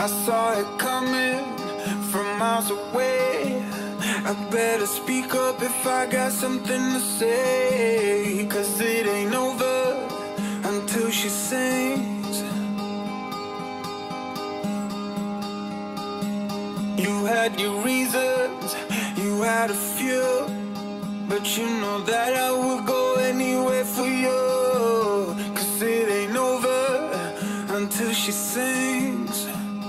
I saw it coming from miles away. I better speak up if I got something to say, 'cause it ain't over until she sings. You had your reasons, you had a few, but you know that I would go anywhere for you. 'Cause it ain't over until she sings.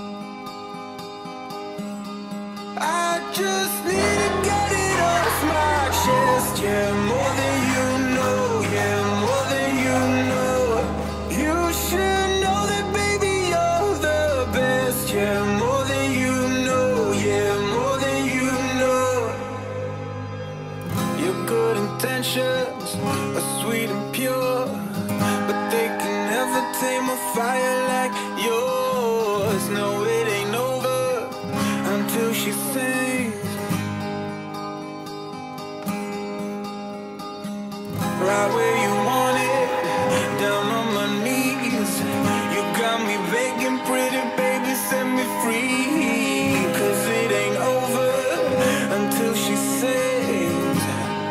I just need to get it off my chest, yeah, more than you know, yeah, more than you know. You should know that, baby, you're the best, yeah, more than you know, yeah, more than you know. Your good intentions are sweet and pure, but they can never tame a fire like yours. No, it ain't over until she sings. Right where you want it, down on my knees. You got me begging, pretty baby, set me free. 'Cause it ain't over until she sings.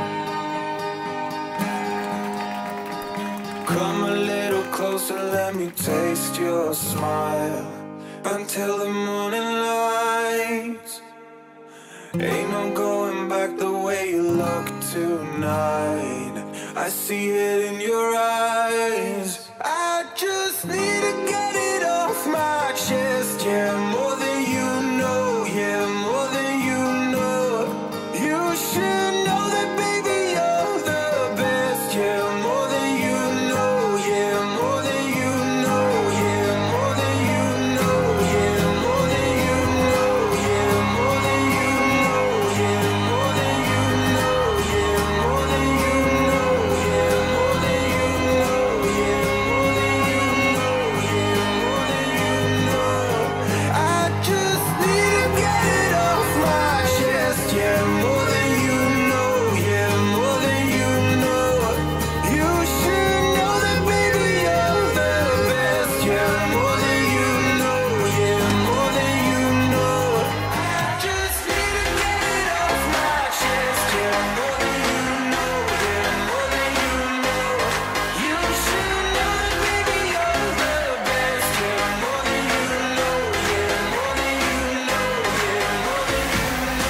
Come a little closer, let me taste your smile until the morning light. Ain't no going back the way you look tonight. I see it in your eyes. I just need to get it off my chest, yeah, more than you know, yeah, more than you know. You should know that, baby, you're the best, yeah, more than you know, yeah, more than you know, yeah, more than you know, yeah, more than you know, yeah, more than you know, yeah, more than you know, yeah, more than you know, yeah, more than you know, yeah, more than you know, yeah, more than you know. I just need to get it off my chest, yeah, more than you know, yeah, more than you know. You should know that, baby, you're the best, yeah, more than you know, yeah, more than you know. I just need to get it off my chest, yeah, more than you know, yeah, more than you know. You should know that, baby, you're the best, yeah, more than you know, yeah, more than you know, yeah, more than you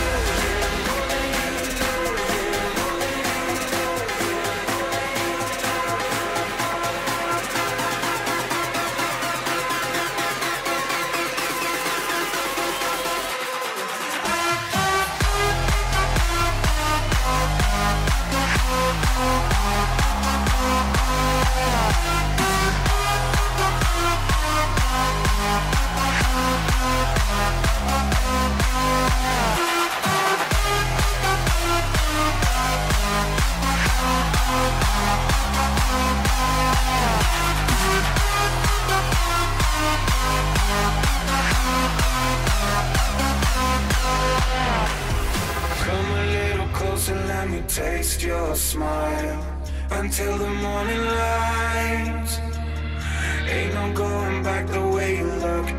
Come a little closer, let me taste your smile until the morning light. Ain't no going back the way you look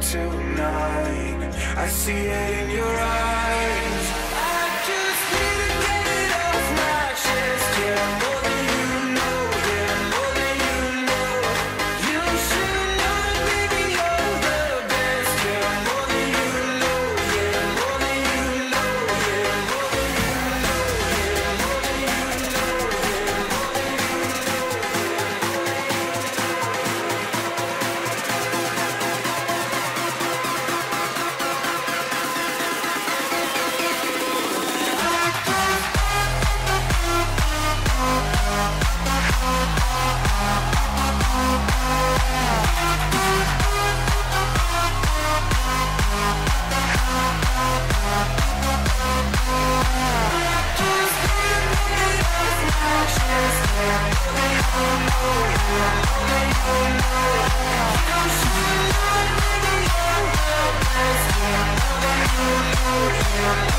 tonight. I see it in your eyes. I just need to get it off my chest, yeah, more than you know, yeah, more than you know. You should know that, baby, you're the best, yeah, more than you know, yeah, more than you know, yeah, more than you know, yeah, more than you know, yeah, more than you know, yeah, more than you know.